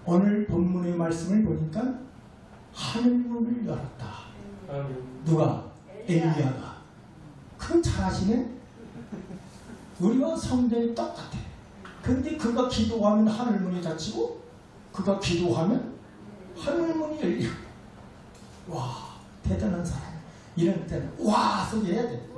오늘 본문의 말씀을 보니까 하늘문을 열었다. 누가? 엘리야가. 그건 잘하시네. 우리와 성전이 똑같아. 근데 그가 기도하면 하늘문이 닫히고 그가 기도하면 하늘문이 열리고. 와, 대단한 사람. 이런 때는 와 소리 해야 돼.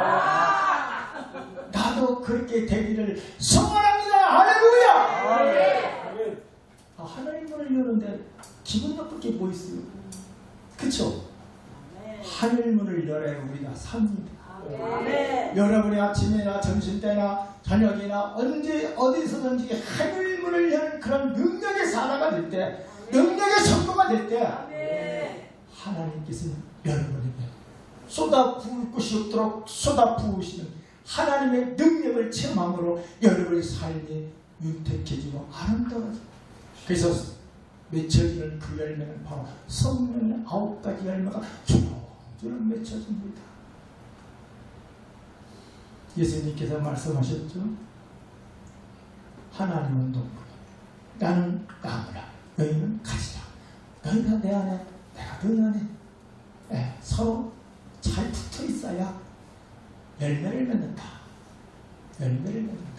나도 그렇게 되기를 소원합니다. 할렐루야. 하늘문을 여는데 기분 나쁠 게 뭐 있어요? 그쵸? 하늘문을 열어야 우리가 삽니다. 여러분이 아침이나 점심때나 저녁이나 언제 어디서든지 하늘문을 여는 그런 능력의 사람가 될 때, 능력의 성도가 될 때 하나님께서 여러분에게 쏟아부을 것이 없도록 쏟아부으시는 하나님의 능력을 체험함으로 여러분의 삶이 윤택해지고 아름다워져. 그래서 맺혀지는 그 열매는 바로 성령의 9가지 열매가 주렁주렁 맺혀집니다. 예수님께서 말씀하셨죠. 하나님은 동물, 나는 나무라, 너희는 가지라. 너희가 내 안에, 내가 너희 안에 서로 잘 붙어 있어야 열매를 맺는다. 열매를 맺는다.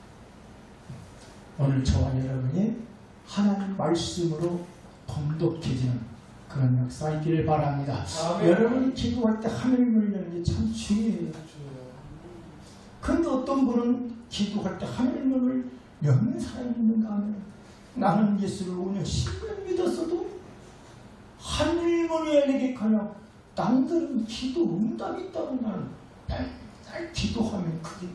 오늘 저와 여러분이 하나님 말씀으로 돈독해지는 그런 역사 있기를 바랍니다. 여러분이 기도할 때 하늘문을 여는 게 참 중요해요. 그런데 어떤 분은 기도할 때 하늘문을 여는 사람이 있는가 하면 나는 예수를 5년 10년 믿었어도 하늘문이 열리기커녕 남들은 기도 응답이 있다고 나는 맨날 기도하면 그게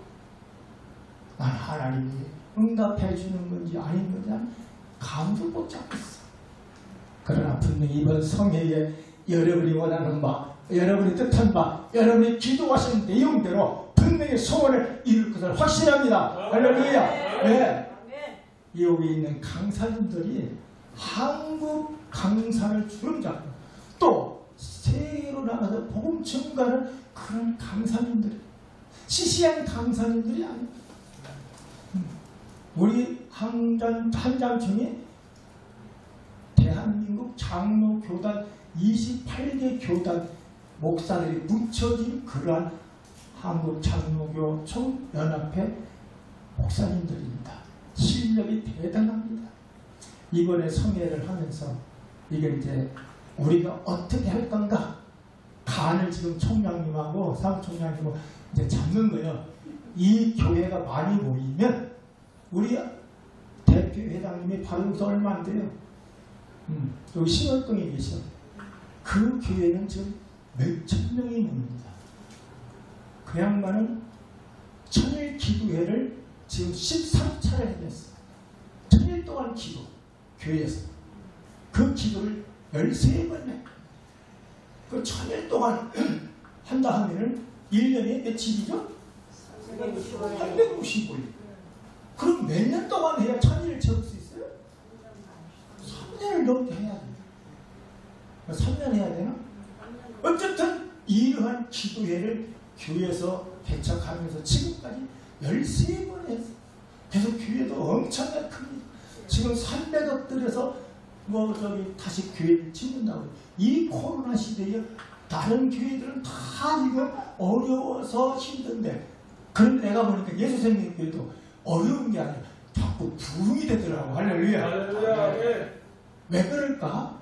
난 하나님이 응답해 주는 건지 아닌 건지 감도 못 잡겠어. 그러나 분명히 이번 성회에 여러분이 원하는 바, 여러분이 뜻한 바, 여러분이 기도하신 내용대로 분명히 소원을 이룰 것을 확신합니다. 할렐루야. 네. 여기 있는 강사님들이 한국 강사를 주름잡고 또 세계로 나가서 복음 전가하는 그런 강사님들이 시시한 강사님들이 아닙니다. 우리 한장총이 대한민국 장로교단 28개 교단 목사들이 뭉쳐진 그러한 한국 장로교 총연합회 목사님들입니다. 실력이 대단합니다. 이번에 성회를 하면서 이게 이제 우리가 어떻게 할 건가 간을 지금 총장님하고 사무총장님하고 이제 잡는 거예요. 이 교회가 많이 모이면 우리 대표 회장님이 바로 여기서 얼마 안 돼요. 여기 신월동에 계셔. 그 교회는 지금 몇천 명이 모입니다. 그 양반은 천일 기도회를 지금 13차를 해냈어요. 천일 동안 기도, 교회에서. 그 기도를 13번 해. 그 천일 동안 한다 하면은 1년에 며칠이죠? 365일. 그럼 몇 년 동안 해야 천일을 채울 수 있어요? 3년을 넘게 해야 돼요. 3년 해야 되나? 어쨌든 이러한 기도회를 교회에서 개척하면서 지금까지 13번 했어요. 그래서 교회도 엄청나게 큽니다. 지금 300억 들여서 다시 교회를 짓는다고. 이 코로나 시대에 다른 교회들은 다 지금 어려워서 힘든데, 그런데 내가 보니까 예수생명교회도 어려운 게 아니라 자꾸 부흥이 되더라고. 할렐루야. 할렐루야. 왜 그럴까?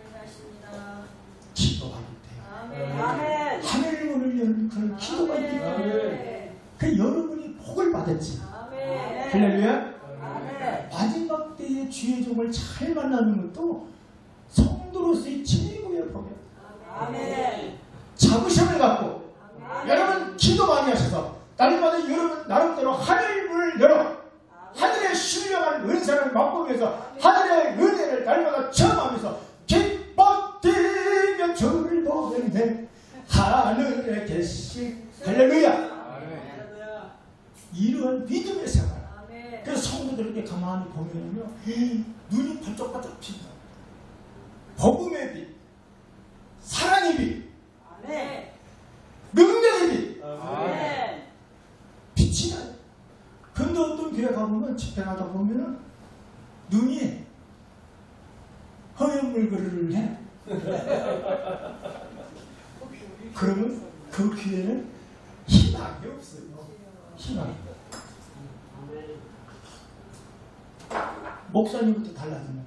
기도하기 때문에. 하늘문을 여는 그런 기도가 있기 때문에. 그 여러분이 복을 받았지. 할렐루야. 마지막 때의 주의 종을 잘 만나는 것도 성도로서의 최고의 복이야. 자부심을 갖고 여러분 기도 많이 하셔서 날마다 여러분 나름대로 하늘문을 열어 하늘의 신령한 은사를 맛보면서 하늘의 은혜를 날마다 체험하면서 기뻐 뛰며 주를 보는데 하늘에 계신 할렐루야. 이러한 믿음의 생활. 그래서 성도들에게 가만히 보면요 눈이 번쩍번쩍 핀다. 복음의 빛, 사랑의 빛, 능력의 빛, 빛이 나요. 근데 어떤 교회 가보면 집회 가다 보면은 눈이 허연물 그릇을 해. 그러면 그 교회는 희망이 없어요. 희망이. 목사님부터 달라지면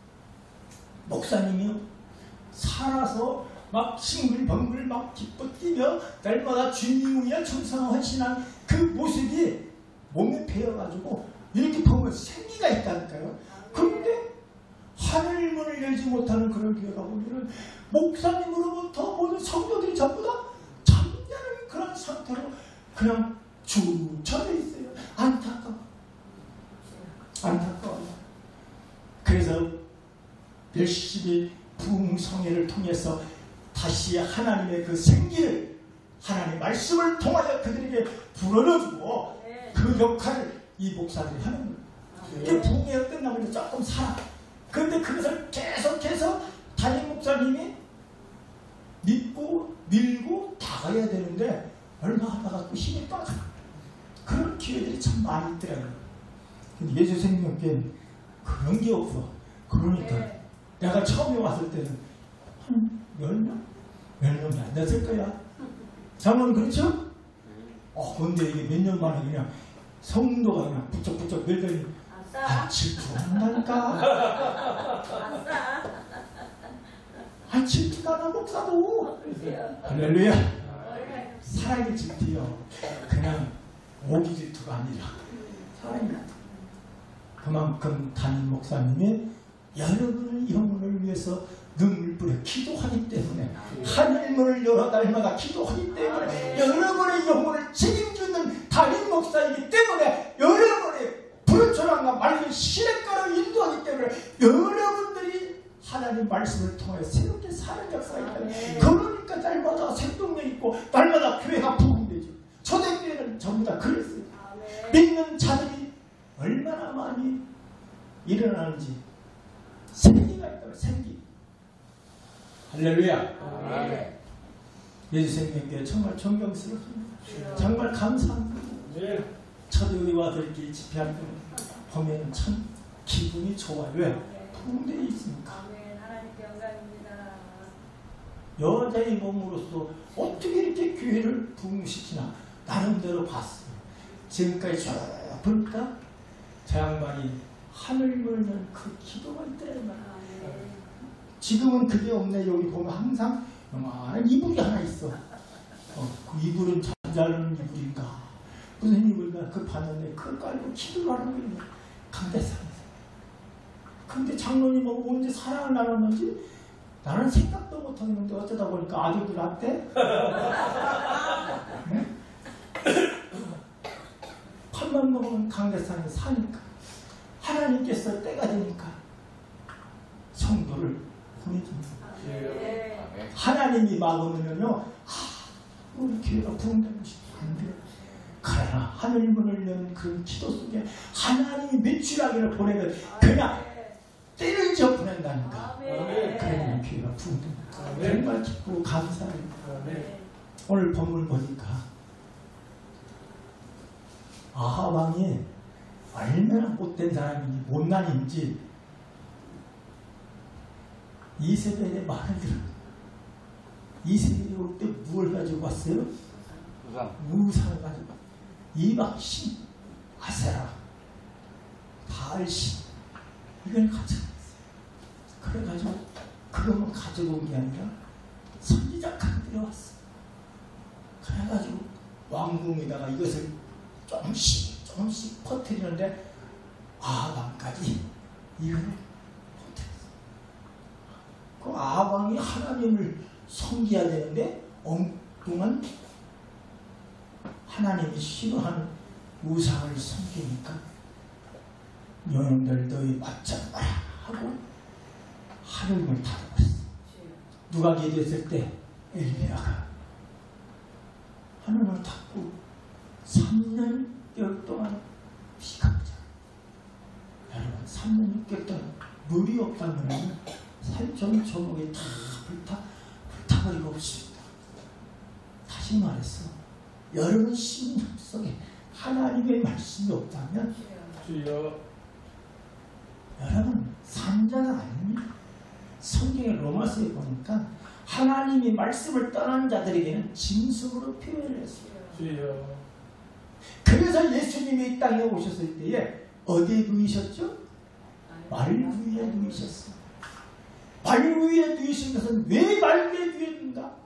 목사님이요 살아서 막 싱글벙글 막 기뻐 뛰며 날마다 주님이야 충성하시는 그 모습이 몸에 배어가지고 이렇게 보면 생기가 있다니까요. 그런데 하늘 문을 열지 못하는 그런 교회가 보면은 목사님으로부터 모든 성도들이 전부 다 잠자는 그런 상태로 그냥 주저져 있어요. 안타까워. 그래서 열심히 부흥성회를 통해서 다시 하나님의 그 생기를 하나님의 말씀을 통하여 그들에게 불어넣어주고 그 역할을 이 목사들이 하는 거예요. 부흥회가 끝나면 조금 살아. 그런데 그것을 계속해서 담임 목사님이 믿고 밀고 나가야 되는데 얼마 하다가 또 힘이 빠져. 그런 기회들이 참 많이 있더라고요. 근데 예수 생명교회는 그런 게 없어. 그러니까 내가 처음에 왔을 때는 한 10명? 10명이 안 됐을 거야. 장로는 그렇죠? 근데 이게 몇 년 만에 그냥 성도가 그냥 부쩍부쩍 늘더니 질투한다니까. 질투가 나 목사도. 할렐루야. 사랑의 질투요. 그냥 오기 질투가 아니라 사랑이. 그만큼 담임 목사님이 여러분의 영혼을 위해서 눈물 뿌려 기도하기 때문에 하늘문을 열어 날마다 기도하기 때문에 여러분의 영혼을 책임지는 담임 목사이기 때문에 여러분의 푸른 초랑과 맑은 시냇가로 인도하기 때문에 여러분들이 하나님 말씀을 통해 새롭게 사는 역사가 있다. 그러니까 날마다 생동력 있고 날마다 교회가 부흥되죠. 초대교회는 전부 다 그랬어요. 믿는 자들이 얼마나 많이 일어나는지 생기가 있다고. 생기. 할렐루야. 예수 생명교회 정말 존경스럽습니다. 정말 감사합니다. 저도 여기 와서 이렇게 집회할 때 보면 참 기분이 좋아요. 왜? 부흥되어 있으니까. 여자의 몸으로서 어떻게 이렇게 교회를 부흥시키나 나름대로 봤어요. 지금까지 쭉 볼까? 저 양반이 하늘 물는 그 기도가 있더라. 지금은 그게 없네. 여기 보면 항상 요만한 이불이 하나 있어. 그 이불은 잠자는 이불인가 무슨 이불인가 그 봤는데 그걸 깔고 기도를 하는 거예요. 강대상에서. 근데 장로님 언제 사랑을 나눴는지 나는 생각도 못하는데 어쩌다 보니까 아들들한테 밥만 먹으면 강대상에 사니까 하나님께서 때가 되니까 성도를 보내줍니다. 하나님이 막으면요 우리 교회가 부흥되는 것이 안 돼요. 그러나 하늘문을 여는 그 기도 속에 하나님이 매출하기를 보내면 그냥 때를 지어 보낸다니까. 그러면 교회가 부흥됩니다. 정말 기쁘고 감사합니다. 오늘 본문 보니까 아합 왕이 얼마나 못된 사람인지 못난인지 이세벨의 말을 들어요. 이세벨이 올 때 무엇을 가지고 왔어요? 우상을 가지고 왔어요. 이방신, 아세라, 바알신 이걸 가져왔어요. 그래가지고 그것만 가져온 게 아니라 선지자까지 들어왔어요. 그래가지고 왕궁에다가 이것을 조금씩 퍼뜨리는데 아합왕까지 이걸 퍼뜨렸어요. 그 아합왕이 하나님을 섬겨야 되는데 엉뚱한 하나님이 싫어하는 우상을 섬기니까 너희들 너희 맞지 마라 하고 하늘을 닫아버렸어. 누가 기도했을 때 엘리야가 하늘을 닫고 3년 6개월 동안 비가 오잖아. 여러분 3년 6개월 동안 물이 없다면 산천 조목이 다 불타버리고 없습니다. 다시 말해서 여러분 심령 속에 하나님의 말씀이 없다면 여러분 산자가 아닙니다. 성경의 로마서에 보니까 하나님이 말씀을 떠난 자들에게는 짐승으로 표현을 했어요. 그래서 예수님이 이 땅에 오셨을 때에 어디에 누이셨죠? 말 위에 누이셨어요. 말 위에 누이신 것은 왜 말 위에 누였는가?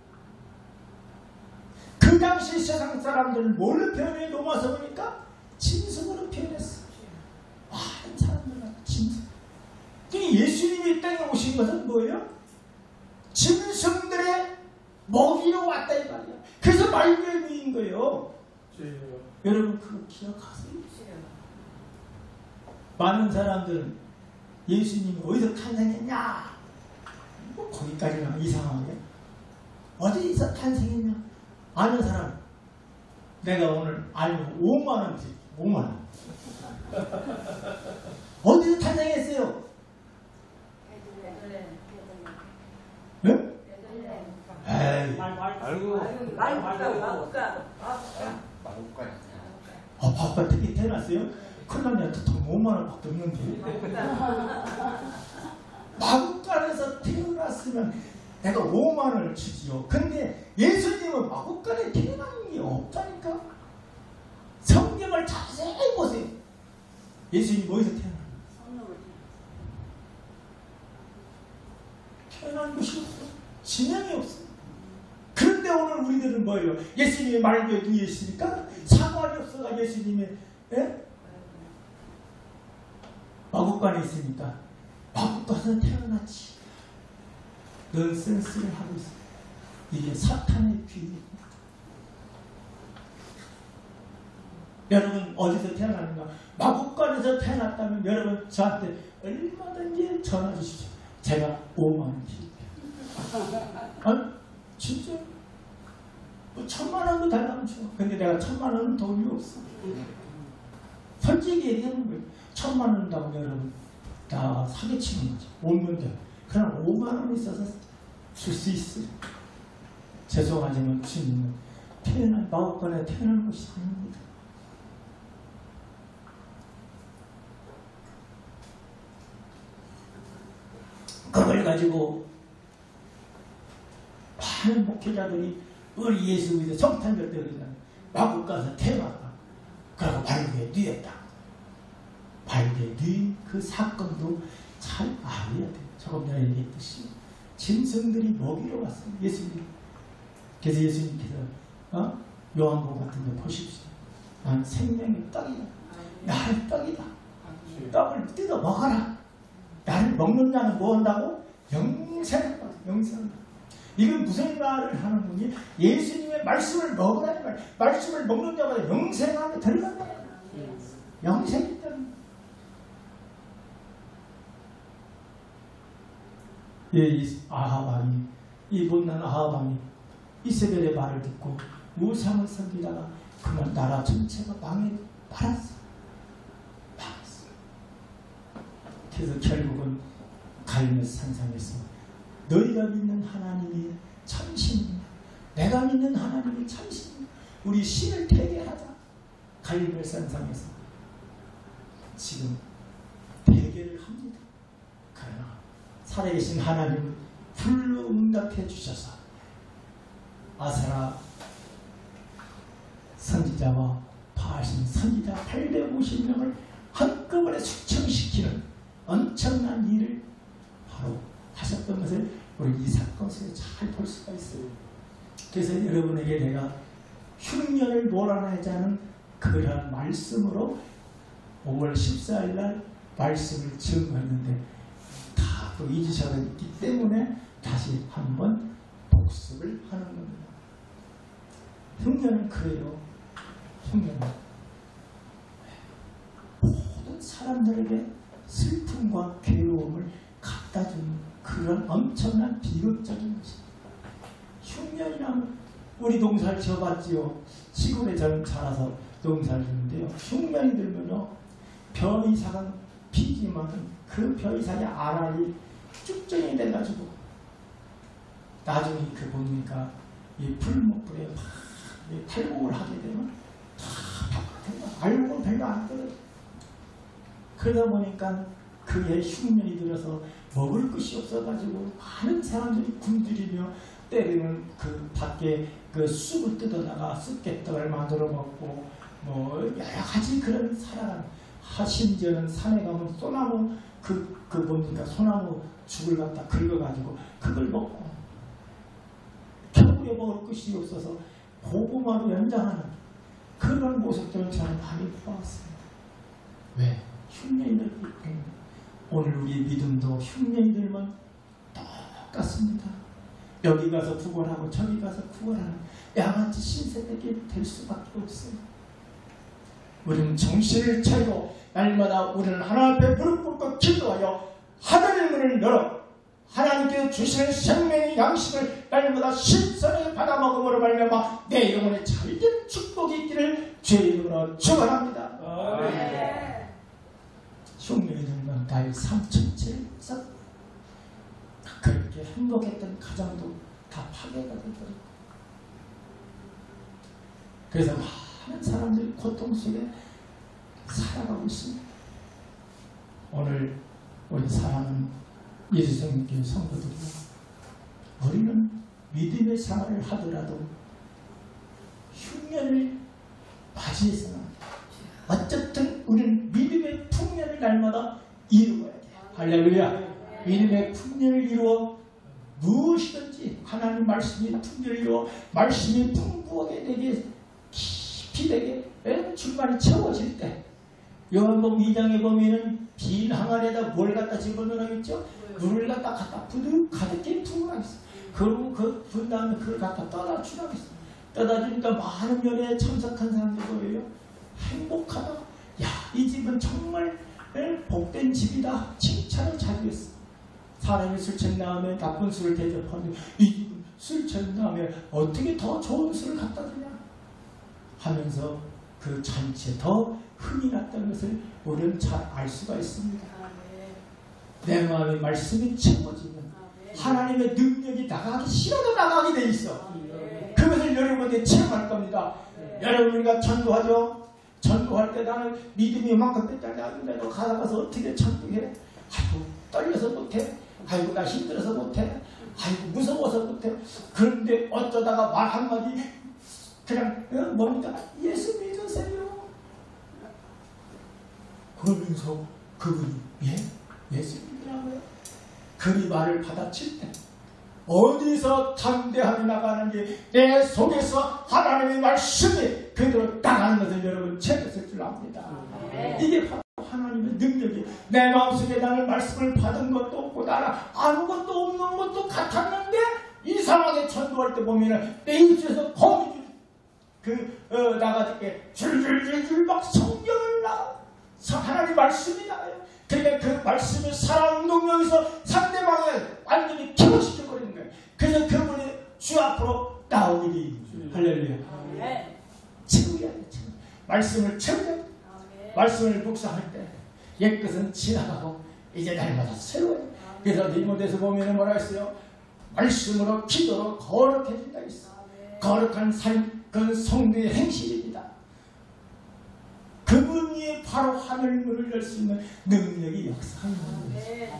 그 당시 세상 사람들은 뭘로 표현해? 로마서 보니까 짐승으로 표현했어요. 많은 사람들은 짐승. 예수님이 이 땅에 오신 것은 뭐예요? 짐승들의 먹이로 왔다 이 말이야. 그래서 말 위에 누인 거예요. 여러분 그거 기억하세요? 많은 사람들은 예수님이 어디서 탄생했냐? 뭐 거기까지는 이상하게. 어디서 탄생했냐? 아는 사람. 내가 오늘 알면 5만원 드릴게요. 5만원. 어디서 탄생했어요? 네? 에이. 마구간 특히 태어났어요? 큰남자한테 돈 5만원 밖에 없는데. 마구간에서 태어났으면 내가 5만원을 주지요. 근데 예수님은 마구간에 태어난 게 없다니까. 성경을 자세히 보세요. 예수님이 어디서 태어났나? 태어난 것이 없어. 진영이 없어. 그런데 오늘 우리들은 뭐예요? 예수님이 말 위에 누워 있으니까 상관이 없어가 예수님이 마구간에 있으니까 마구간에서 태어났지. 넌센스를 하고 있어. 이게 사탄의 귀입니다. 여러분 어디서 태어났는가? 마구간에서 태어났다면 여러분 저한테 얼마든지 전화 주십시오. 제가 5만원 드릴게요. 아니 진짜 뭐 1000만원도 달라면 줘. 근데 내가 1000만원은 돈이 없어. 솔직히 얘기하는 거예요. 1000만원 다고 여러분 다 사기치는 거지. 온 문제. 그럼 5만원 있어서 줄 수 있어요. 죄송하지만 주님은 태어난 마구간에 태어난 것이 아닙니다. 그걸 가지고 많은 목회자들이 우리 예수 믿어 성탄절 때 그러잖아요. 마구 가서 태어났다. 그러고 발 위에 누였다. 발 위에 누인 그 사건도 잘 알아야 돼요. 조금 전에 얘기했듯이 짐승들이 먹이러 왔어요. 예수님. 그래서 예수님께서 요한복음 같은 데 보십시오. 난 생명의 떡이다. 나의 떡이다. 떡을 뜯어 먹어라. 나를 먹는 자는 뭐 한다고? 영생을 받아. 영생을. 이건 무슨 말을 하는 거니? 예수님의 말씀을 먹으라는 말. 말씀을 먹는 자마다 영생 안에 들어간다. 영생이 있다는 거야. 이 아하방이, 이 못난 아하방이 이세벨의 말을 듣고 우상을 섬기다가 그만 나라 전체가 말았어. 그래서 결국은 갈멜 산상에서 너희가 믿는 하나님이 참신이냐, 내가 믿는 하나님이 참신이냐, 우리 신을 대개하자. 갈멜 산상에서 지금 대개를 합니다. 그러나 살아계신 하나님은 불로 응답해 주셔서 아사라 선지자와 바하신 선지자 850명을 한꺼번에 숙청시키는 엄청난 일을 바로 하셨던 것을 우리 이 사건 속에 잘 볼 수가 있어요. 그래서 여러분에게 내가 흉년을 몰아내자는 그러한 말씀으로 5월 14일 날 말씀을 증거했는데 다 또 잊으셨기 때문에 다시 한번 복습을 하는 겁니다. 흉년은 그래요. 흉년은 모든 사람들에게 슬픔과 괴로움을 갖다주는 그런 엄청난 비극적인 것입니다. 흉년이라면 우리 농사를 지어봤지요. 시골에 저는 자라서 농사를 짓는데요. 흉년이 들면요, 벼이삭은 피지만 그 벼이삭의 알알이 쭉정이 돼가지고 나중에 그 보니까 이 풀목불에 막 탈곡을 하게 되면 다 바깥에 알곡은 별로 안 떨어져. 그러다 보니까 그해 흉년이 들어서 먹을 것이 없어가지고 많은 사람들이 굶주리며 때리는 그 밖에 그 쑥을 뜯어다가 쑥개떡을 만들어 먹고 뭐 여러 가지 그런 살아가는, 심지어는 산에 가면 소나무 그 뭡니까 소나무 죽을 갖다 긁어가지고 그걸 먹고 겨울에 먹을 것이 없어서 고구마로 연장하는 그런 모습들을 저는 많이 보았습니다. 왜? 흉년이들 오늘 우리 믿음도 흉년이들만 똑같습니다. 여기 가서 구걸하고 저기 가서 구걸하는 양아치 신세대게 될 수밖에 없어요. 우리는 정신을 차리고 날마다 우리는 하나님 앞에 무릎 꿇고 기도하여 하늘의 문을 열어 하나님께 주시는 생명의 양식을 날마다 신선하게 받아먹음으로 말미암아 내 영혼에 참된 축복이 있기를 주의 이름으로 축원합니다. 흉년이 들면 나의 삼천체를 썩 그렇게 행복했던 가정도 다 파괴가 되버리고 그래서 많은 사람들이 고통 속에 살아가고 있습니다. 오늘 우리 사랑하는 예수님께 성도들이 우리는 믿음의 생활을 하더라도 흉년을 맞이해서는 어쨌든 우리는 믿음의 풍년을 날마다 이루어야 돼요. 할렐루야. 믿음의 풍년을 이루어 무엇이든지 하나님 말씀이 풍년을 이루어 말씀이 풍부하게 되게 깊이 되게 줄만이 채워질 때 요한복음 2장에 보면은 빈 항아리에다 뭘 갖다 집어넣어야겠죠? 물을 갖다 부득 가득히 부으라겠어. 그리고 그 부은 다음에 그걸 갖다 떠다 주라겠어. 떠다 주니까 많은 연애에 참석한 사람들 보여요. 행복하다. 야, 이 집은 정말 복된 집이다. 칭찬을 자주 했어. 사람이 술 취한 다음에 나쁜 술을 대접하는데 이 집은 술 취한 다음에 어떻게 더 좋은 술을 갖다 주냐 하면서 그 잔치에 더 흥이 났다는 것을 우리는 잘 알 수가 있습니다. 내 마음의 말씀이 채워지면 하나님의 능력이 나가기 싫어도 나가게 돼 있어. 그것을 여러분에게 체험할 겁니다. 여러분 우리가 전도하죠. 전도할 때 나는 믿음이 이만큼 뺐다니 너 가서 어떻게 전도해? 아이고 떨려서 못해. 아이고 나 힘들어서 못해. 아이고 무서워서 못해. 그런데 어쩌다가 말 한마디 그냥 뭡니까? 예수 믿으세요. 그러면서 그분이 예수 믿으라고요? 그리 말을 받아칠 때 어디서 담대함이 나가는지 내 속에서 하나님의 말씀이 그대로 나가는 것을 여러분 채웠을 줄 압니다. 이게 바로 하나님의 능력이 내 마음속에 나는 말씀을 받은 것도 없고 나는 아무것도 없는 것도 같았는데 이상하게 전도할 때 보면은 내 입술에서 거미 나가지게 줄줄줄줄 막 성경을 하나님 말씀이 나와요. 그러니까 그 말씀을 살아온 능력에서 상대방을 완전히 기억시켜버리는 거예요. 그래서 그분이 주 앞으로 나오기를 할렐루야. 채우야 돼. 말씀을 채우야. 말씀을 묵상할 때 옛것은 지나가고 이제 날마다 새로워요. 그래서 디모데서 보면 뭐라 했어요? 말씀으로 기도로 거룩해진다 했어. 거룩한 삶, 그건 성도의 행실입니다. 그분이 바로 하늘 문을 열 수 있는 능력이 역사하는 거예요.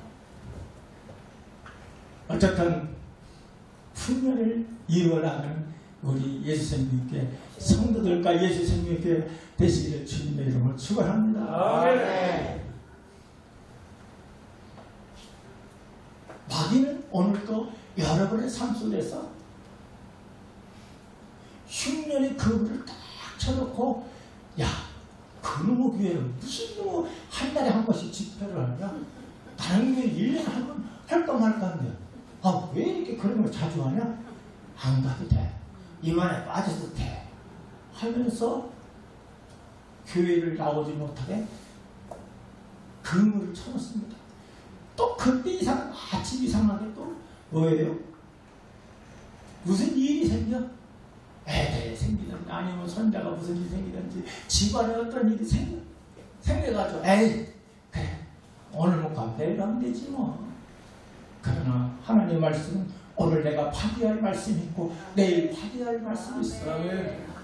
어쨌든 풍년을 이루어나가는 우리 예수님께 성도들과 예수님께 되시기를 주님의 이름으로 축원합니다. 마귀는 오늘도 여러분의 삶 속에서 흉년의 그물을 딱 쳐놓고 야 그놈의 교회는 무슨 놈의 한 달에 한 번씩 집회를 하냐? 다른 교회 1년에 한 번 할까 말까 한데 왜 이렇게 그런 걸 자주 하냐? 안 가도 돼. 이만에 빠져도 돼. 하면서 교회를 나오지 못하게 그물을 쳐놓습니다. 또 그때 아침 이상하게 또 뭐예요? 무슨 일이 생겨? 애들이 생기든지 아니면 손자가 무슨 일이 생기든지 집안에 어떤 일이 생겨가지고 에이 그래 오늘 못 가면 내일 가면 되지 뭐. 그러나 하나님의 말씀은 오늘 내가 파괴할 말씀이 있고 내일 파괴할 말씀이 있어.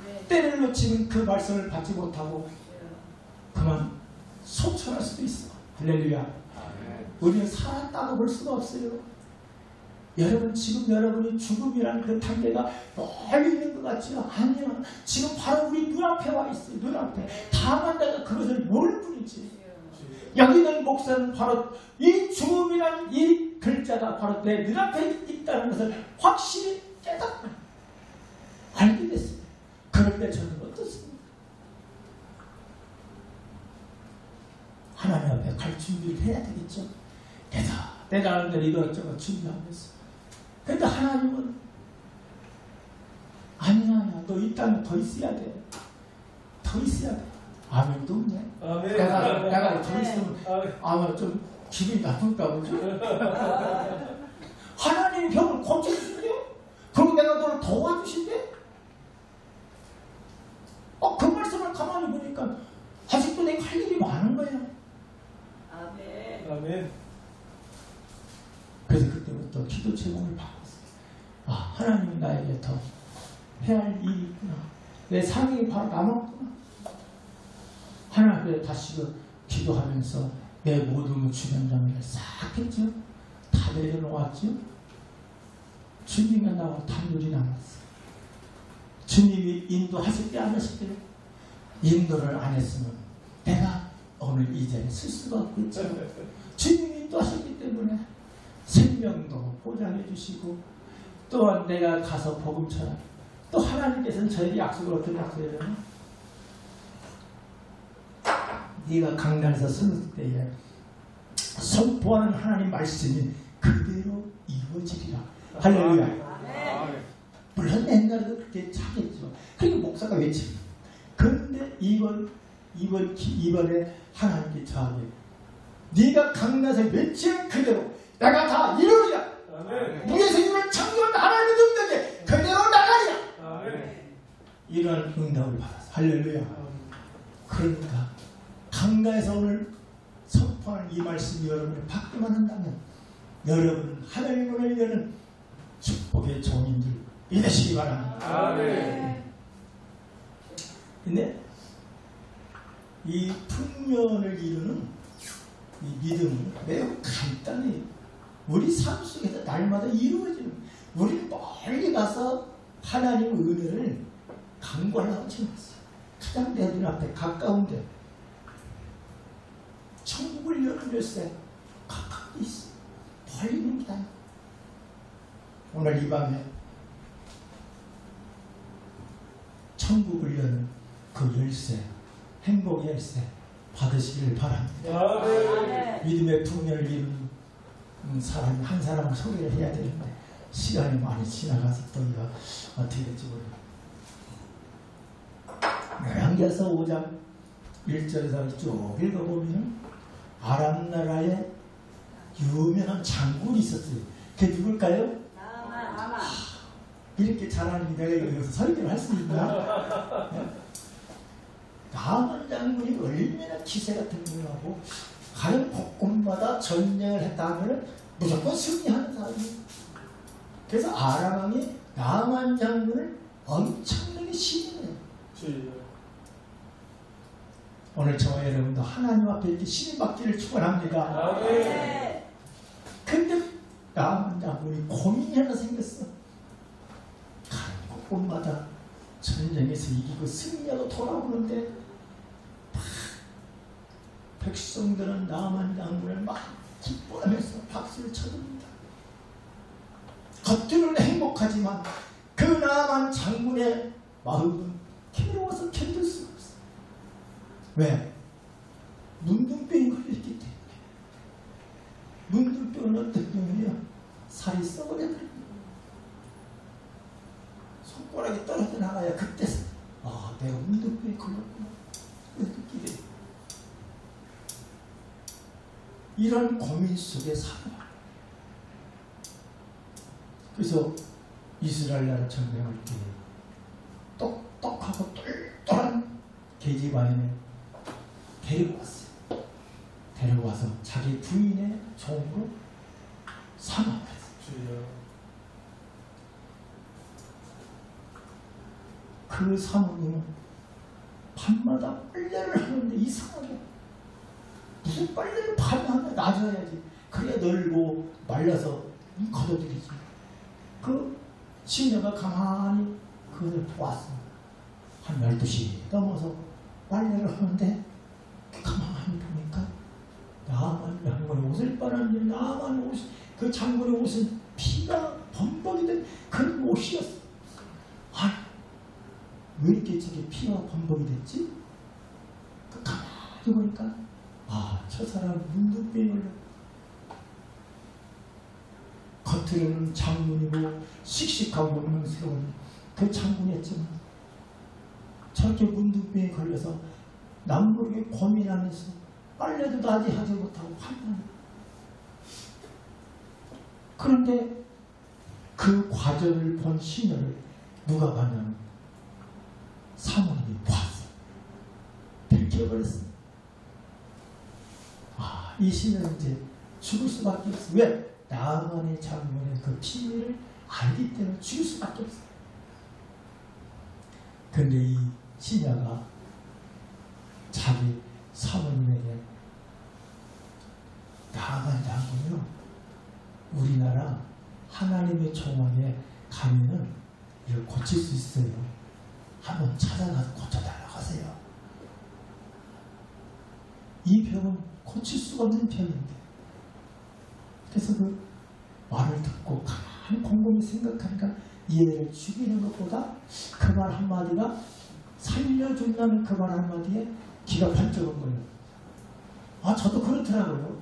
때를 놓치면 그 말씀을 받지 못하고 그만 소천할 수도 있어. 할렐루야. 우리는 살았다고 볼 수가 없어요. 여러분 지금 여러분이 죽음이라는 그 단계가 멀리 있는 것 같지요? 아니요. 지금 바로 우리 눈앞에 와 있어요. 눈앞에. 다만 내가 그것을 모를 뿐이지. 여기 있는 목사는 바로 이 죽음이라는 이 글자가 바로 내 눈앞에 있다는 것을 확실히 깨닫고 알게 됐습니다. 그럴 때 저는 어떻습니까? 하나님 앞에 갈 준비를 해야 되겠죠. 내가 아는 대로 이것저것 준비하고 있어. 근데 하나님은 아니야. 너 이 땅에 더 있어야 돼. 더 있어야 돼. 아멘도 없네. 아멘. 내가 더 있으면 아마 좀 기분이 나쁜가 보죠. 하나님이 병을 고쳐주신대요. 그리고 내가 너를 도와주신대. 그 말씀을 가만히 보니까 아직도 내가 할 일이 많은 거야. 아멘. 아멘. 그래서 그때부터 기도 제목을 바꿨어요. 하나님이 나에게 더 해야 할 일이 있구나. 내 상이 바로 남았구나. 하나님 앞에 다시 기도하면서 내 모든 주변 장애를 싹 했죠. 다 내려놓았죠. 주님과 나와 단둘이 남았어요. 주님이 인도하실 때 안 하실 때 인도를 안 했으면 내가 오늘 이 자리에 쓸 수가 없겠죠. 주님이 인도하셨기 때문에 생명도 보장해 주시고 또한 내가 가서 복음 전하 또 하나님께서는 저에게 약속을 어떻게 약속해요? 네가 강단에서 섰을 때에 선포하는 하나님 말씀이 그대로 이루어지리라. 할렐루야. 물론 옛날에도 그렇게 차겠죠. 그러니까 목사가 외칩니다. 그런데 이번에 하나님께 저하게 네가 강단에서 외치는 그대로 내가 다 이루리라. 무에서 이를 창조한 하나님의 능력에 그대로 나가리라. 이런 응답을 받았어. 할렐루야. 그러니까 강단에서 오늘 선포하는 이 말씀이 여러분을 받기만 한다면 여러분은 하나님 문을 여는 축복의 종인들 되시기 바랍니다. 근데 이 풍년을 이루는 이 믿음은 매우 간단해요. 우리 삶 속에서 날마다 이루어지는, 우리는 멀리 가서 하나님의 은혜를 강구하려고 하지 마세요. 가장 내 눈앞에 가까운데 천국을 여는 열쇠 가까이 있어. 멀리 있는 게 아니야. 오늘 이 밤에 천국을 여는 그 열쇠, 행복의 열쇠 받으시기를 바랍니다. 믿음의 풍년을 이루는 사람 한 사람을 소개를 해야 되는데 시간이 많이 지나가서 또 이거 어떻게 될지 모르겠어요. 열왕기서 5장 1절에서 쭉 읽어보면 아람 나라에 유명한 장군이 있었어요. 그게 누굴까요? 나만. 이렇게 잘하는 내가 여기서 설교를 할 수 있나? 나만 장군이 얼마나 기세 같은 분하고 가는 곳곳마다 전쟁을 했다 하면 무조건 승리하는 사람이에요. 그래서 아람 왕이 나만 장군을 엄청나게 신임해요. 오늘 저와 여러분도 하나님 앞에 이렇게 신임받기를 축원합니다. 근데 나만 장군이 고민이 하나 생겼어. 가는 곳곳마다 전쟁에서 이기고 승리하고 돌아오는데 백성들은 나만 장군을 막 기뻐하면서 박수를 쳐줍니다. 겉으로는 행복하지만 그 나만 장군의 마음은 괴로워서 견딜 수가 없어. 왜? 문둥병이 걸렸기 때문에. 문둥병은 어떤 병이에요? 살이 썩어내버립니다. 손가락이 떨어져 나가야 그때 내가 문둥병이 걸렸구나 느끼게 돼요. 이런 고민 속에 살아요. 그래서 이스라엘 나라 전쟁할 때 똑똑하고 똘똘한 계집아인을 데리고 왔어요. 데리고 와서 자기 부인의 종으로 삼아버렸어요. 그 사모님은 밤마다 빨래를 하는데 이상하게 무슨 빨래를 밤에 하면 놔줘야지. 그래야 널고 말려서 걷어들이지. 그 시녀가 가만히 그것을 보았습니다. 한 12시 넘어서 빨래를 하는데 가만히 보니까 나만 장군의 옷을 빨았는데 나만 옷, 그 장군의 옷은 피가 범벅이 된 그런 옷이었어. 아니, 왜 이렇게 저게 피가 범벅이 됐지? 그 가만히 보니까 저 사람 문둥병이 걸려. 겉으로는 장군이고 씩씩하고 명스러운 그 장군이었지만 저렇게 문둥병에 걸려서 남모르게 고민하면서 빨래도 나지 하지 못하고 환난. 그런데 그 과정을 본 시녀를 누가 봤냐면 사모님이 보았어요. 들켜버렸어요. 이 시녀는 이제 죽을 수밖에 없어요. 왜? 나만의 장군의 그 비밀을 알기 때문에 죽을 수밖에 없어요. 그런데 이 시녀가 자기 사모님에게 나만 장군이요, 우리나라 하나님의 종왕에 가면은 이걸 고칠 수 있어요. 한번 찾아가서 고쳐달라고 하세요. 이 병은 고칠 수가 없는 병인데. 그래서 그 말을 듣고 가만히 곰곰이 생각하니까 얘를 죽이는 것보다 그 말 한마디가 살려준다는 그 말 한마디에 기가 반짝 온 거예요. 저도 그렇더라고요.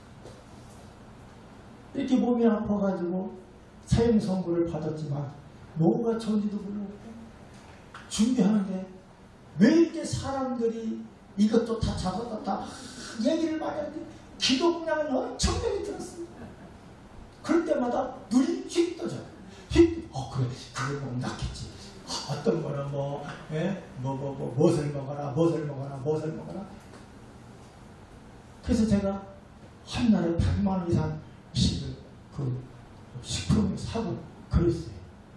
이렇게 몸이 아파가지고 사형 선고를 받았지만 뭐가 좋은지도 모르고 준비하는데 왜 이렇게 사람들이 이것도 다 저것도 다 얘기를 많이 하는데 기독량은 엄청나게 들었습니다. 그럴 때마다 눈이 휙 떠져요. 휙! 그래, 그걸 보면 낫겠지. 어떤 거는 무엇을 먹어라, 무엇을 먹어라, 무엇을 먹어라. 그래서 제가 한 날에 100만 원 이상씩을 그 식품을 사고 그랬어요.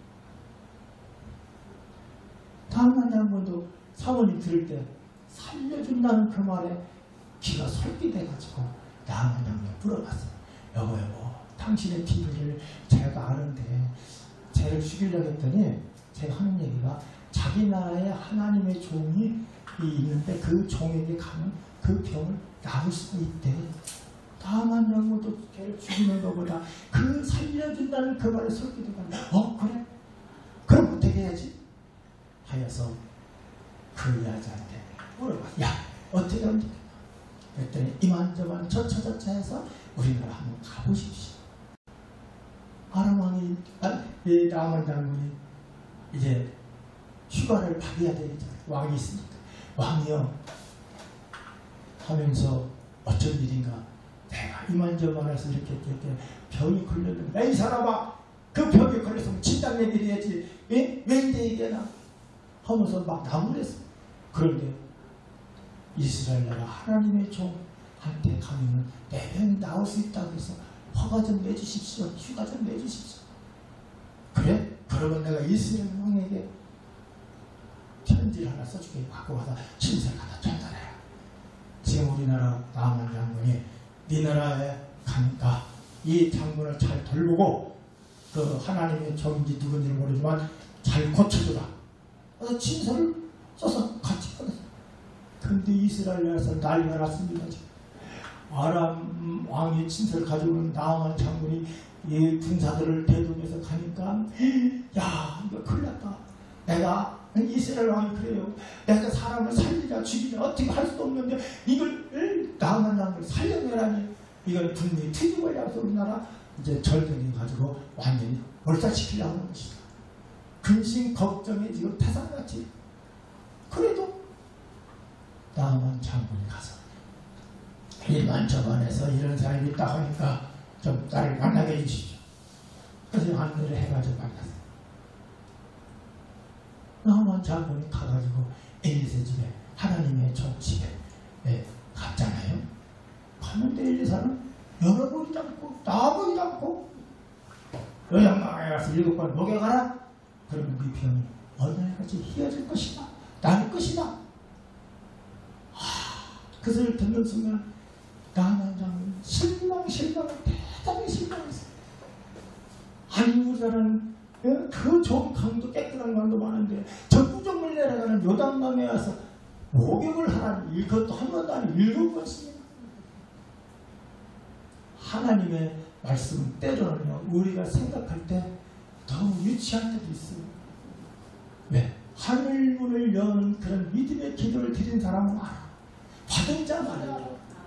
다음날 장군도 사모님 들을 때 살려준다는 그 말에 귀가 솔깃해가지고 나만 장군에 물어봤어요. 여보, 당신의 비밀을 제가 아는데 쟤를 죽이려고 했더니 제가 하는 얘기가 자기 나라에 하나님의 종이 있는데 그 종에게 가면 그 병을 나을 수가 있대. 다만 장군도 걔를 죽이는 것보다 그 살려준다는 그 말에 솔깃해간다. 그래? 그럼 어떻게 해야지? 하여서 그 여자한테 물어봤어. 야, 어떻게 하면 되겠다. 그랬더니 이만저만 저처저처 해서 우리나라 한번 가보십시오. 아람왕이 나만 장군이 이제 휴가를 받아야 되겠잖아요. 왕이 있으니까. 왕이요 하면서 어쩐 일인가, 내가 이만저만 해서 이렇게 병이 걸렸는데 이 사람아, 그 병에 걸렸으면 진단 얘기를 해야지 왜 이래 되나 하면서 막 나무랬어. 그런데 이스라엘 나라 하나님의 종한테 가면 내 병이 나올 수 있다고 해서 허가 좀 내주십시오. 휴가 좀 내주십시오. 그래? 그러면 내가 이스라엘 왕에게 편지를 하나 써주게 갖고 가서 친서를 갖다 전달해라. 지금 우리나라 나만 장군이 네 나라에 가니까 이 장군을 잘 돌보고 그 하나님의 종인지 누군지 모르지만 잘 고쳐주라. 그래서 친서를 써서 같이 보냈어요. 근데 이스라엘에서 난리가 났습니다. 아람 왕의 친서를 가지고 오는 나만 장군이 이 군사들을 대동해서 가니까 야, 이거 큰일 났다. 내가 이스라엘 왕이 그래요. 내가 사람을 살리자 죽이자 어떻게 할 수도 없는데 이걸 나만 장군을 살려내라니 이건 분명히 트집어야서 우리나라 이제 절경이 가지고 완전히 몰살시키려고 하는 것이다. 근심 걱정에 지금 태산같이. 그래도 나만 장군이 가서 이만저만해서 이런 사람이 있다 하니까 좀 나를 만나게 해주시죠. 그래서 안내를 해가지고 만났어요. 나만 장군이 가가지고 엘리세 집에 하나님의 종 집에 갔잖아요. 갔는데 엘리사는 열어보지도 않고 나보지도 않고 너 양반에 가서 7번 목욕하라. 그러면 네 병이 어느 날까지 희어질 것이다. 나을 것이다. 그 소리를 듣는 순간 나만 장군 실망을 대단히 실망했어요. 아니 우리나라는 그 좋은 강도 깨끗한 강도 많은데 저 구정물 내려가는 요단강에 와서 목욕을 하라니 이것도 한 번도 아니고 7번씩이나. 하나님의 말씀은 때로는요 우리가 생각할 때 너무 유치할 때도 있어요. 왜? 하늘문을 여는 그런 믿음의 기도를 드린 사람은 알아. 받은 자만 알아.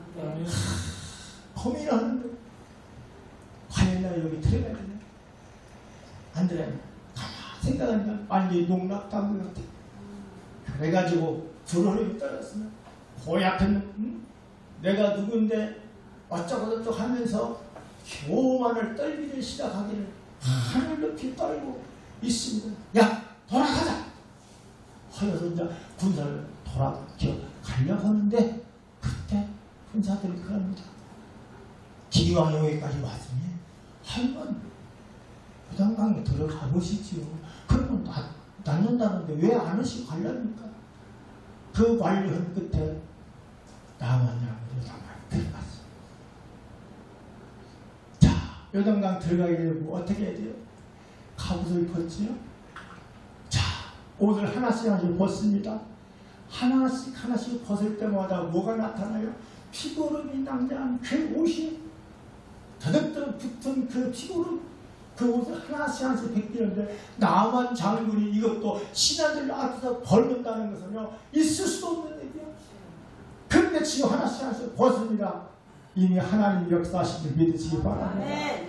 고민하는데 과연 나 여기 들어가야 되나? 안 들어가야 되나? 가만히 생각하니까 완전히 농락당한 것 같아. 그래가지고 불호령이 떨어졌으면 고약한 내가 누군데 어쩌고저쩌고 하면서 교만을 떨기를 시작하기를 하늘 높이 떨고 있습니다. 야 돌아가자 하여서 이제 군사를 가려고 하는데 그때 군사들이 그럽니다. 기왕 여기까지 왔으니 한번 요단강에 들어가 보시지요. 그러면 낫는다는데 왜 안 오시고 가려니까? 그 완료한 끝에 나만이라고 요단강에 들어갔어. 자, 요단강 들어가게 되고 어떻게 해야 돼요? 갑옷을 벗지요. 자, 옷을 하나씩 벗습니다. 하나씩 벗을 때마다 뭐가 나타나요? 피고름이 낭자한 그 옷이 더덕더덕 붙은 그 피고름, 그 옷을 하나씩 벗기는데 나만 장군이 이것도 신하들 앞에서 벗는다는 것은요 있을 수도 없는 얘기야. 그런데 지금 하나씩 벗습니다. 이미 하나님 역사하신 줄 믿으시기 바랍니다.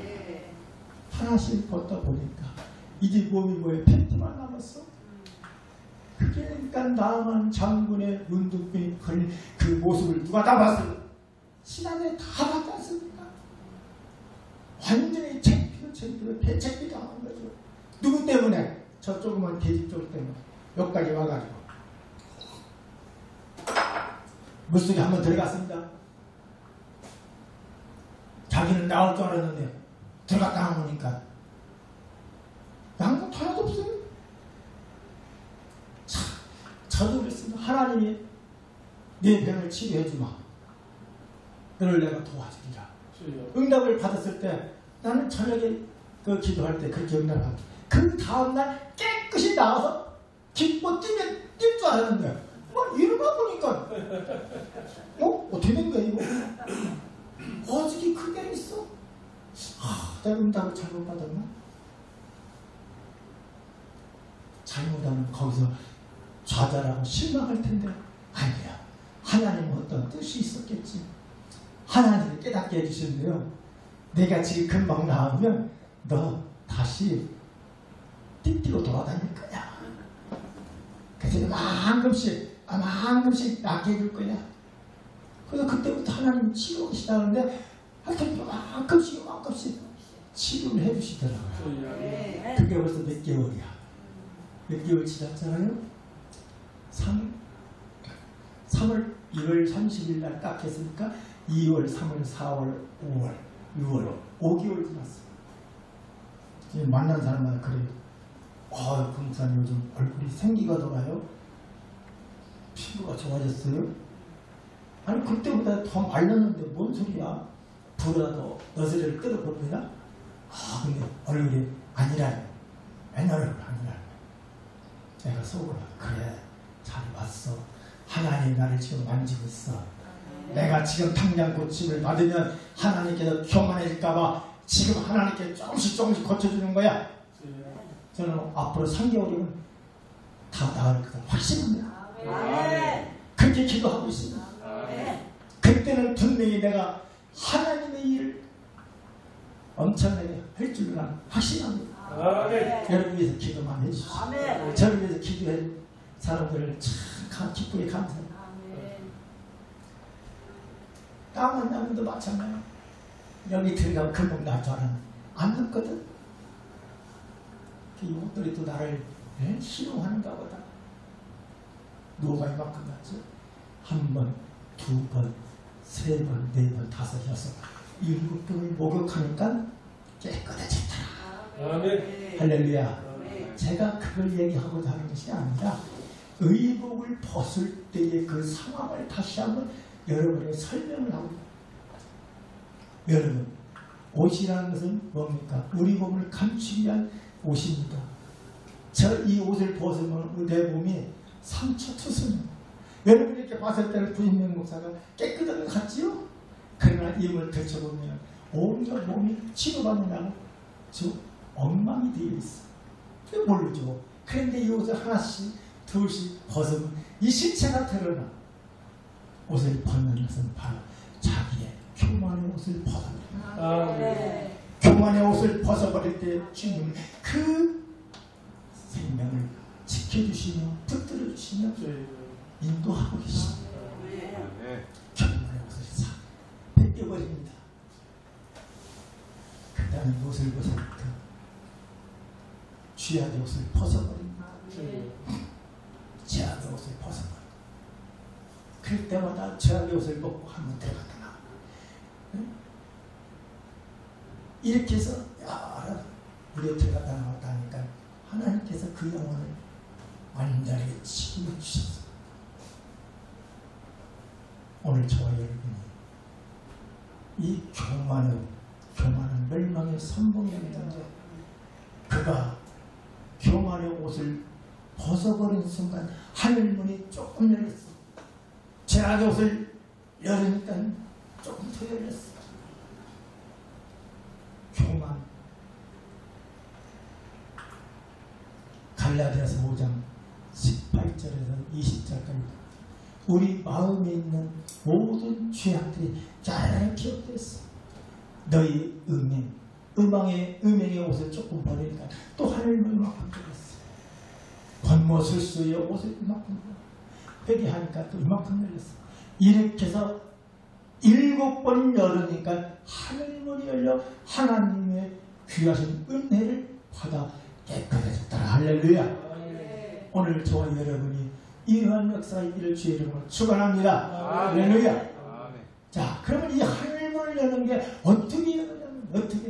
하나씩 벗다 보니까 이제 몸이 뭐예요? 팬티만 남았어. 그러니까 나만 장군의 문둥병이 걸린 그 모습을 누가 다 봤어요? 신하들이 다 봤지 않습니까? 완전히 창피도 대책비도 하는 거죠. 누구 때문에? 저 조그만 계집족 때문에 여기까지 와가지고 물속에 한번 들어갔습니다. 자기는 나올 줄 알았는데 들어갔다 나오니까 양복 하나도 없어요. 저도 그랬습니다. 하나님이 내 병을 치료해주마. 너를 내가 도와주리라. 응답을 받았을 때 나는 저녁에 그 기도할 때 그렇게 응답을 받았어요. 그 다음날 깨끗이 나와서 기뻐 뛰면 뛸 줄 알았는데 이러다 보니까 어떻게 된 거야 이거? 어떻게 그게 있어? 내가 응답을 잘못 받았나? 잘못하면 거기서 좌절하고 실망할 텐데 아니야. 하나님은 어떤 뜻이 있었겠지. 하나님이 깨닫게 해주시는데요. 내가 지금 금방 나오면 너 다시 띠띠로 돌아다닐 거야. 그래서 만큼씩 낫게 해줄 거야. 그래서 그때부터 하나님이 치료하기 시작하는데 하여튼 만큼씩 치료를 해주시더라고요. 그게 벌써 몇 개월이야. 몇 개월 지났잖아요. 3월 1월 30일 날 딱 했으니까 2월, 3월, 4월, 5월, 6월 5개월 지났어요. 만난 사람마다 그래요. 금사님 요즘 얼굴이 생기가 돌아요. 피부가 좋아졌어요. 아니 그때보다 더 말렸는데 뭔 소리야. 불어도 너스레를 뜯어버리나? 근데 얼굴이 아니라요. 옛날 얼굴 아니라요. 내가 속으로 그래 잘 봤어. 하나님 나를 지금 만지고 있어. 내가 지금 당장 고침을 받으면 하나님께서 교만해질까봐 지금 하나님께 조금씩 고쳐주는 거야. 저는 앞으로 3개월이면 다 나을 거다 확신합니다. 그렇게 기도하고 있습니다. 그때는 분명히 내가 하나님의 일을 엄청나게 할 줄을 난 확신합니다. 여러분 위해서 기도만 해주십시오. 저를 위해서 기도해 사람들을 참 기쁘게 감사해요. 다음 남도 마찬가지예요. 여기 들어가면 금방 날 줄 알았는데 안 늦거든. 이것들이 또 나를 희롱하는가 보다. 누가 이만큼 났죠? 1번, 2번, 3번, 4번, 5, 6, 7번을 목욕하니까 깨끗해졌더라. 할렐루야. 제가 그걸 얘기하고자 하는 것이 아니라 의복을 벗을 때의 그 상황을 다시 한번 여러분에게 설명을 하고 여러분, 옷이라는 것은 뭡니까? 우리 몸을 감추기 위한 옷입니다. 이 옷을 벗으면 내 몸이 상처투성입니다. 여러분 이렇게 봤을 때는 부인명 목사가 깨끗한 것 같지요? 그러나 이걸 들춰보면 온갖 몸이 치료받느라고 저 엉망이 되어 있어. 모르죠. 그런데 이 옷을 하나씩 둘씩 벗으면 이 신체가 드러나. 옷을 벗는 것은 바로 자기의 교만의 옷을 벗어버립니다. 교만의 옷을 벗어버릴 때 주님은 그 생명을 지켜주시며 붙들어주시며 인도하고 계십니다. 교만의 옷을 싹 벗겨버립니다. 그 다음에 옷을 벗어버립니다. 죄악의 옷을 벗어버립니다. 죄악의 옷을 벗어버립니다. 그럴 때마다 죄악의 옷을 벗고 한번 들어갔다 나와. 이렇게 해서 여러 우리가 들어갔다 나왔다 하니까 하나님께서 그 영혼을 완전하게 치유해주셨어. 오늘 저와 여러분이 이 교만은 멸망의 선봉입니다. 그가 교만의 옷을 벗어버린 순간 하늘문이 조금 열렸어. 죄악의 옷을 열으니까 조금 더 열렸어. 교만. 갈라디아서 5장 18절에서 20절까지 우리 마음에 있는 모든 죄악들이 잘 기억됐어. 너희 음행의 옷을 조금 버리니까 또 하늘문 이만큼 열렸어. 권모술수의 옷을 이만큼 회개하니까 또 이만큼 열렸어. 이렇게 해서 7번 열으니까 하늘문이 열려 하나님의 귀하신 은혜를 받아 깨끗해졌더라. 할렐루야. 오늘 저와 여러분이 이러한 역사의 일을 주의 이름으로 축원합니다. 할렐루야. 자, 그러면 이 하늘문을 여는 게 어떻게 여느냐면 어떻게?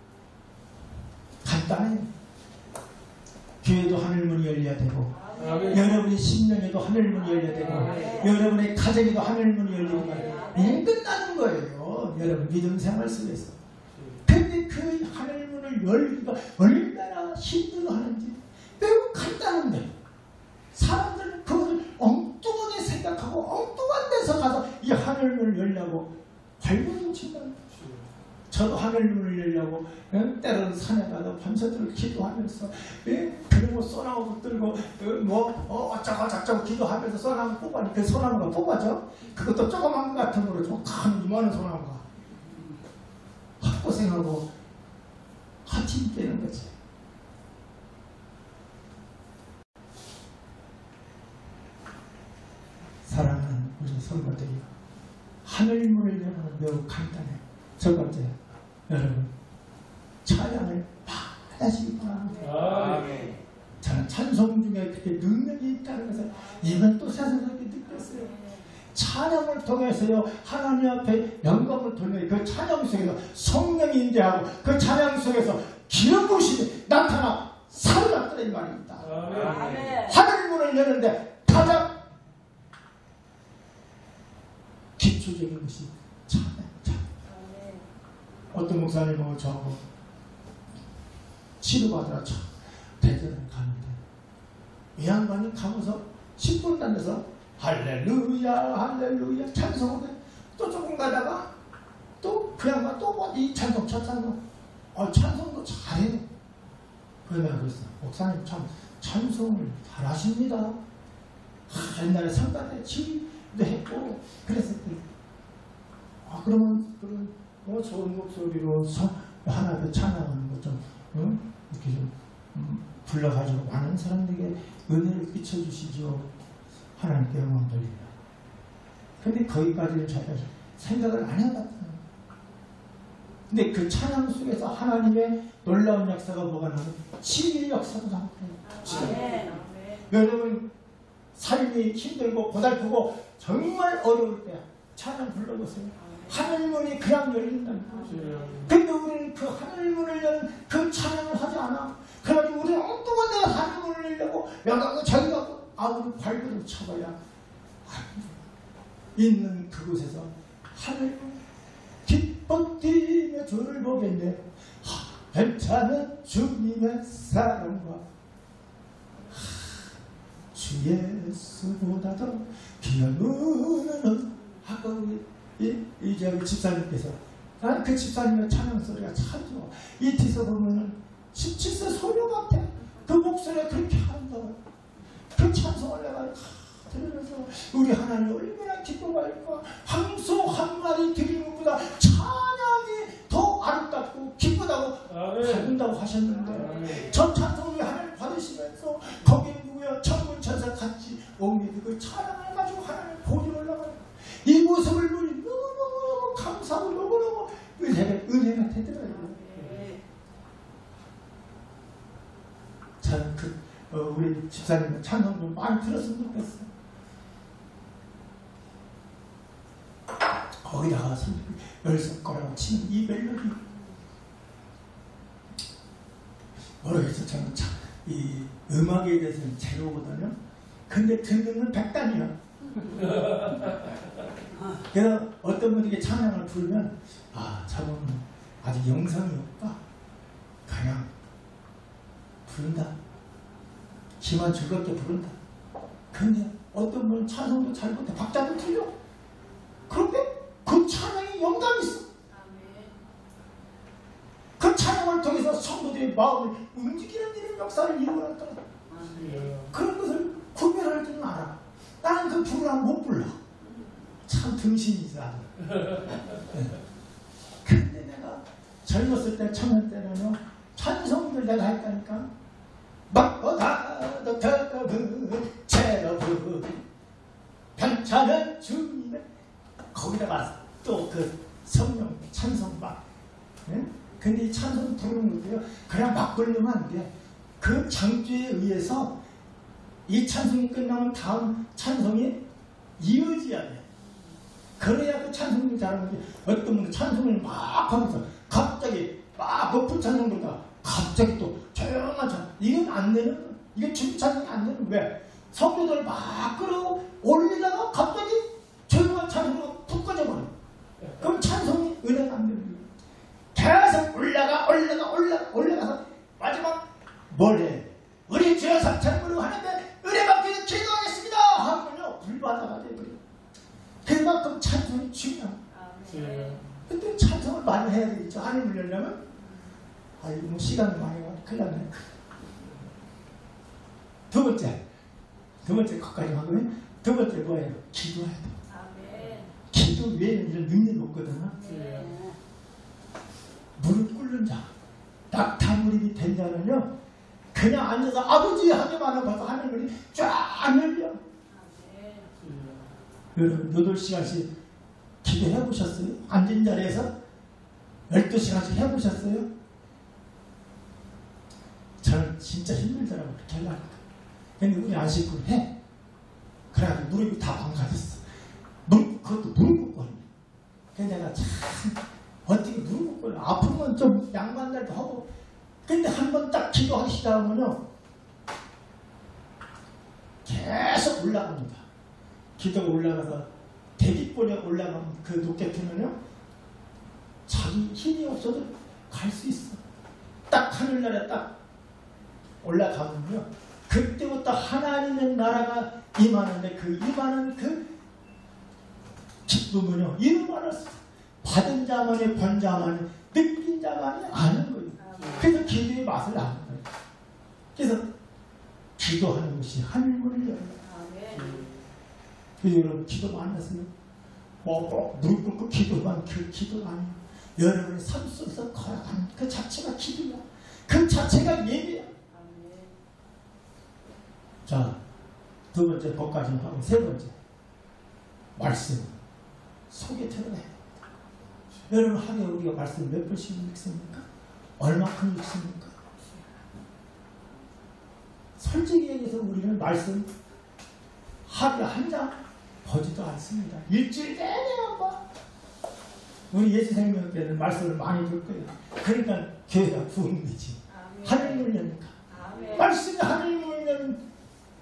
간단해요. 교회도 하늘문이 열려야 되고 여러분의 심령에도 하늘문이 열려야 되고 여러분의 가정에도 하늘문이 열리고 이게 끝나는 거예요. 여러분 믿음 생활 속에서. 근데 그 하늘문을 열기가 얼마나 힘들어하는지 매우 간단한데 사람들은 그것을 엉뚱하게 생각하고 엉뚱한 데서 가서 이 하늘문을 열려고 발버둥 친다는 거죠. 저도 하늘문을 열려고 때로는 산에 가서 밤새도록 기도하면서 그리고 소나무 붙들고 어쩌고 기도하면서 소나무 뽑아니 그 소나무가 뽑아져. 그것도 조그만 것 같은 거로 좀 큰 이만한 소나무가 헛고생하고 하팀 깨는 거지. 사랑하는 우리 성도들이 하늘문을 여는 매우 간단해. 첫 번째, 여러분 찬양을 하시기 바랍니다. 저는 찬송 중에 그렇게 능력이 있다는 것을 이건 또 세상에게 느꼈어요. 찬양을 통해서요 하나님 앞에 영광을 돌려 그 찬양 속에서 성령이 임재하고 그 찬양 속에서 기름 부으심이 나타나 사로잡더라 이 말입니다. 하늘문을 여는데 가장 기초적인 것이 찬양. 어떤 목사님은 저하고 치료받으러 대전을 가는데 이 양반이 가면서 10분 다녀서 할렐루야 할렐루야 찬송을 해. 또 조금 가다가 또 그 양반 또 이 찬송 첫 찬송 찬송도 잘해. 그래 내가 그랬어. 목사님 참 찬송을 잘하십니다. 옛날에 성가대 지휘도 했고 그랬었더니 그러면 좋은 목소리로 하나님을 찬양하는 것 좀 이렇게 좀 불러가지고 많은 사람들에게 은혜를 끼쳐주시죠. 하나님께 영광 돌립니다. 근데 거기까지는 자기가 생각을 안 해봤다는 거예요. 근데 그 찬양 속에서 하나님의 놀라운 역사가 뭐가 나면 치유의 역사도 나와요. 여러분 삶이 힘들고 고달프고 정말 어려울 때 찬양 불러보세요. 하늘문이 그냥 열린다는 거죠. 근데 우리는 그 하늘문을 여는 그 찬양을 하지 않아. 그래가지고 우리는 엉뚱한 데가 하늘문을 열려고 여가고 저기가고 아무리 발버둥 쳐봐야 있는 그곳에서 하늘문 기뻐 뛰 주님의 조를 보겠네. 괜찮은 주님의 사랑과 주 예수보다도 귀한 은혜는 아까 이 저기 집사님께서 나는 그 집사님의 찬양 소리가 참 좋아. 이 뒤에서 보면은 17세 소녀 같아. 그 목소리가 그렇게 한다고. 그 찬송을 내가 들으면서 우리 하나님 얼마나 기뻐가 있고 항소 한 마디 드리는 것보다 찬양이 더 아름답고 기쁘다고 받는다고 하셨는데 전 찬송을 하나님 받으시면서 거기에 누구야 천군 천사 같이 옮기고 그 찬양을 가지고 하나님 보리 올라가는 이 모습을 우리 너무너무 감사하고 너무너무 은혜가 되더라고요. 저는 우리 집사님 찬송도 많이 들었으면 좋겠어요. 거기다가 열석거라고 치는 이 멜로디 모르겠어. 저는 참 이 음악에 대해서는 제로거든요. 근데 듣는 건 백단이야. 그래서 어떤 분에게 찬양을 부르면 저분은 아직 영성이 없다. 그냥 부른다. 기만 즐겁게 부른다. 근데 어떤 분은 찬송도 잘 못해. 박자도 틀려. 그런데 그 찬양에 영감이 있어. 그 찬양을 통해서 성도들의 마음을 움직이는 이런 역사를 이루어놨더라. 그런 것을 구별할 줄은 알아. 나는 그 부르라면 못 불러. 참 등신이지 나도. 근데 내가 젊었을 때 청년 때는요 찬송들 내가 했다니까. 막고다도 더더브 제로브 괜찮은 주님의 거기다가 또 그 성령 찬송막. 근데 이 찬송 부르는 거고요. 그냥 막 부르면 안 돼. 그 장주에 의해서 이 찬송이 끝나면 다음 찬송이 이어져야 돼. 그래야 그 찬송이 잘하는 게 어떤 분은 찬송을 막 하면서 갑자기 막 높은 찬송 부르다가 갑자기 또 조용한 찬송. 이건 안 되는, 이게 주님 찬송이 안 되는. 왜? 성도들 막 끌어 올리다가 갑자기 조용한 찬송으로 푹 꺼져버려. 그럼 찬송이 은혜가 안 되는 거예요. 계속 올라가서 마지막 뭘 해? 우리 주여 삼천부로 하는데 은혜 받기 위해서 기도하겠습니다 하면요 불바다가 돼버려. 그만큼 찬송이 중요한. 근데 찬송을 많이 해야 되겠죠. 하나님을 열려면. 아이고 뭐 시간이 많이 가고 큰일 났네. 두 번째 것까지 하고요. 두 번째 뭐예요? 기도해야 돼. 기도 외에는 이런 능력이 없거든요. 무릎 꿇는 자, 낙타무릎이 된 자는요 그냥 앉아서 아버지 하기만 하고 하늘문이 쫙 열려. 여러분 8시간씩 기도해 보셨어요? 앉은 자리에서 12시간씩 해보셨어요? 저는 진짜 힘들더라고요. 그렇게 하려니까. 근데 우리 안식구를 해. 그래가지고 무릎이 다 망가졌어. 그것도 무릎 꿇고. 근데 내가 참 어떻게 무릎 꿇고 아프면 좀 양반들도 하고. 근데 한 번 딱 기도하기 시작하면요 계속 올라갑니다. 기도가 올라가서 대기권에 올라가면 그 높게트면요 자기 힘이 없어도 갈 수 있어. 딱 하늘나라에 딱 올라가면요 그때부터 하나님의 나라가 임하는데 그 임하는 그 기쁨은요 이름만을 받은 자만이 본 자만이 느낀 자만이 아는 거예요. 그래서 기도의 맛을 아는 거예요. 그래서 기도하는 것이 하늘문을 열어요. 여러분 기도 많이 하세요? 무릎 꿇고 기도만 그 기도가 아니에요. 여러분의 삶 속에서 걸어가는 그 자체가 기도야. 그 자체가 예배야. 자, 두 번째 법까지 하고 세 번째 말씀 속에 들어가야 됩니다. 여러분 하루에 우리가 말씀 몇 번씩 읽습니까? 얼마큼 읽습니까? 솔직히 얘기해서 우리는 말씀 하루에 한 장 보지도 않습니다. 일주일 내내 봐. 우리 예수생명께는 말씀을 많이 듣을 거예요. 그러니까 교회가 부흥 되지. 하늘문을 여니까. 말씀이 하늘문을 여는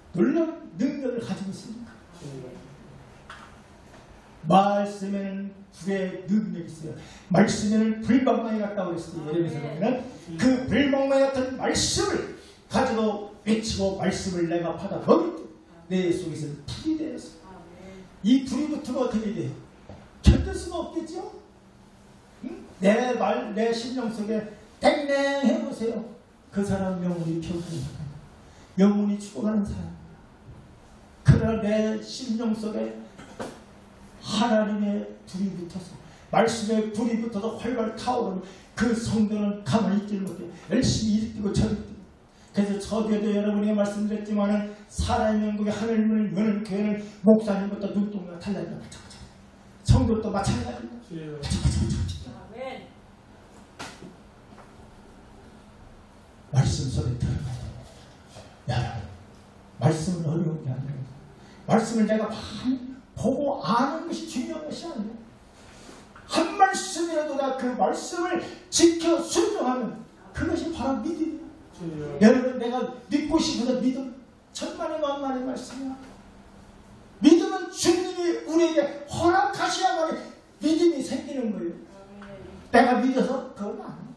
놀라운 능력을 가지고 있습니다. 말씀에는 불의 능력이 있어요. 말씀에는 불방망이 같다고 그랬어요. 예레미야서 보면은 그 불방망이 같은 말씀을 가지고 외치고 말씀을 내가 받아 먹을 때 내 속에서 불이 되었어. 이 불이 붙으면 어떻게 돼요? 견딜 수가 없겠죠? 응? 내 심령 속에 땡땡해 보세요. 그 사람 영혼이 평생이 영혼이 죽어가는 사람. 그러나 내 심령 속에 하나님의 불이 붙어서 말씀의 불이 붙어서 활발 타오르는 그 성도는 가만히 있지 못해 열심히 일뛰고 저리뛰고. 그래서 저에도 여러분이 말씀드렸지만 살아있는 국의 하늘 문을 여는 교회는 목사님부터 눈동자가 달라진다. 성도도 마찬가지입니다. 아멘. 말씀 속에 들어가야 돼요. 여러분, 말씀은 어려운 게 아니에요. 말씀을 내가 많이 보고 아는 것이 중요한 것이 아니에요. 한 말씀이라도 다 그 말씀을 지켜 순종하면 그것이 바로 믿음이에요. 여러분, 내가 믿고 싶어서 믿음 천만의 만만의 말씀이야. 믿음은 주님이 우리에게 허락하셔야만 믿음이 생기는 거예요. 내가 믿어서 그건 아니에요.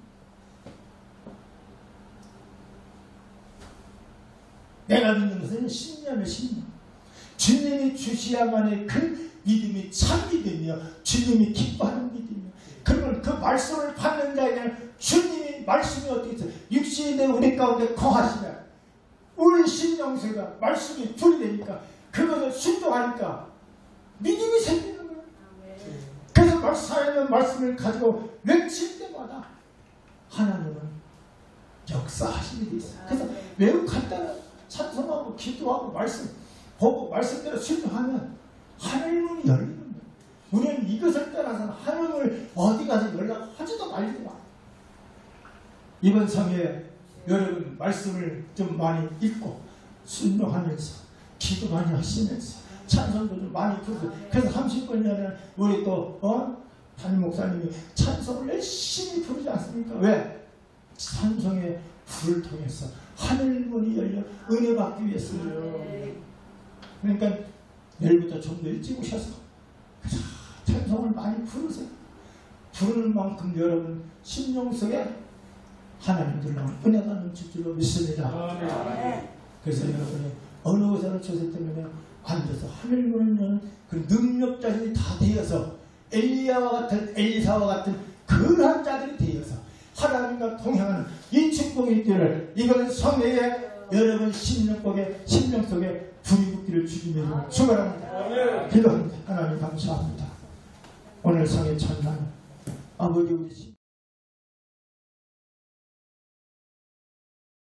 내가 믿는 것은 신념의 신념. 주님이 주시야만의 그 믿음이 참 믿음이요. 주님이 기뻐하는 믿음이요. 그러면 그 말씀을 받는 자에게는 주님이 말씀이 어떻게 있어요? 육신이 내 우리 가운데 거하시면 우리 신령세가 말씀이 불이 되니까 그것을 순종하니까 믿음이 생기는 거예요. 그래서 살아있는 말씀을 가지고 외칠 때마다 하나님은 역사하시는 게 있어요. 그래서 매우 간단한 찬송하고 기도하고 말씀 보고 말씀대로 순종하면 하늘문이 열리는 거예요. 우리는 이것을 떠나서는 하늘문을 어디 가서 연락하지도 말지 마. 이번 성에 여러분 말씀을 좀 많이 읽고 순종하면서 기도 많이 하시면서 찬송도 좀 많이 부르고. 그래서 30분 전에 우리 또 담임 목사님이 찬송을 열심히 부르지 않습니까? 왜? 찬송의 불을 통해서 하늘문이 열려 은혜 받기 위해서요. 그러니까 내일부터 좀 더 일찍 오셔서 찬송을 많이 부르세요. 부르는 만큼 여러분 심령 속에 하나님 놀라운 은혜가 넘칠 줄로 믿습니다. 그래서 여러분이 어느 곳에나 조세 때문에 앉아서 하늘문을 여는 그 능력자들이 다 되어서 엘리야와 같은 엘리사와 같은 그러한 자들이 되어서 하나님과 동행하는 이 축복이 있기를 이번 성회에 여러분 심령 속에 불이 붙기를 주님의 축원합니다. 기도합니다. 하나님 감사합니다. 오늘 성회 첫날 아버지 우리